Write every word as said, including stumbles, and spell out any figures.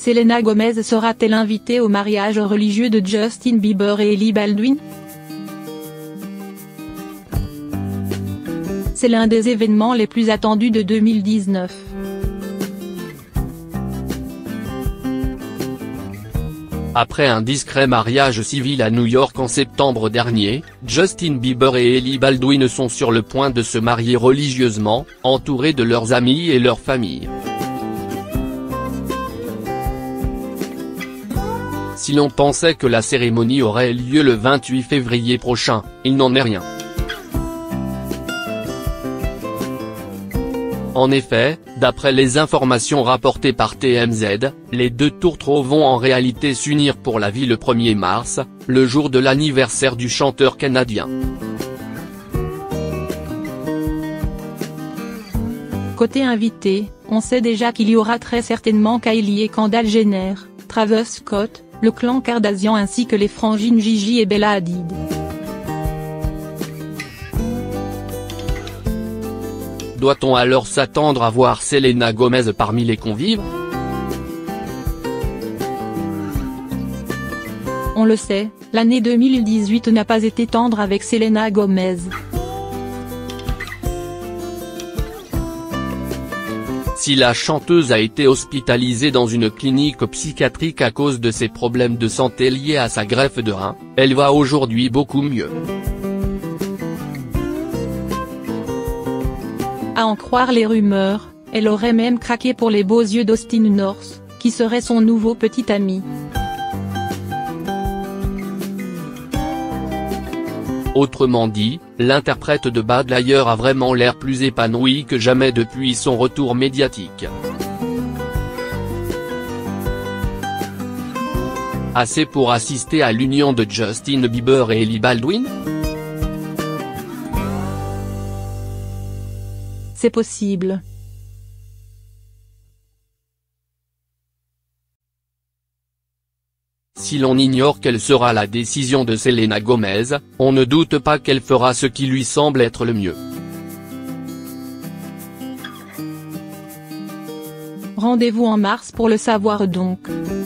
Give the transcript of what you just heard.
Selena Gomez sera-t-elle invitée au mariage religieux de Justin Bieber et Hailey Baldwin? C'est l'un des événements les plus attendus de deux mille dix-neuf. Après un discret mariage civil à New York en septembre dernier, Justin Bieber et Hailey Baldwin sont sur le point de se marier religieusement, entourés de leurs amis et leurs familles. Si l'on pensait que la cérémonie aurait lieu le vingt-huit février prochain, il n'en est rien. En effet, d'après les informations rapportées par T M Z, les deux tourtereaux vont en réalité s'unir pour la vie le premier mars, le jour de l'anniversaire du chanteur canadien. Côté invité, on sait déjà qu'il y aura très certainement Kylie et Kendall Jenner, Travis Scott, le clan Kardashian ainsi que les frangines Gigi et Bella Hadid. Doit-on alors s'attendre à voir Selena Gomez parmi les convives? On le sait, l'année deux mille dix-huit n'a pas été tendre avec Selena Gomez. Si la chanteuse a été hospitalisée dans une clinique psychiatrique à cause de ses problèmes de santé liés à sa greffe de rein, elle va aujourd'hui beaucoup mieux. À en croire les rumeurs, elle aurait même craqué pour les beaux yeux d'Austin North, qui serait son nouveau petit ami. Autrement dit, l'interprète de Bad Liar a vraiment l'air plus épanoui que jamais depuis son retour médiatique. Assez pour assister à l'union de Justin Bieber et Hailey Baldwin? C'est possible. Si l'on ignore quelle sera la décision de Selena Gomez, on ne doute pas qu'elle fera ce qui lui semble être le mieux. Rendez-vous en mars pour le savoir donc.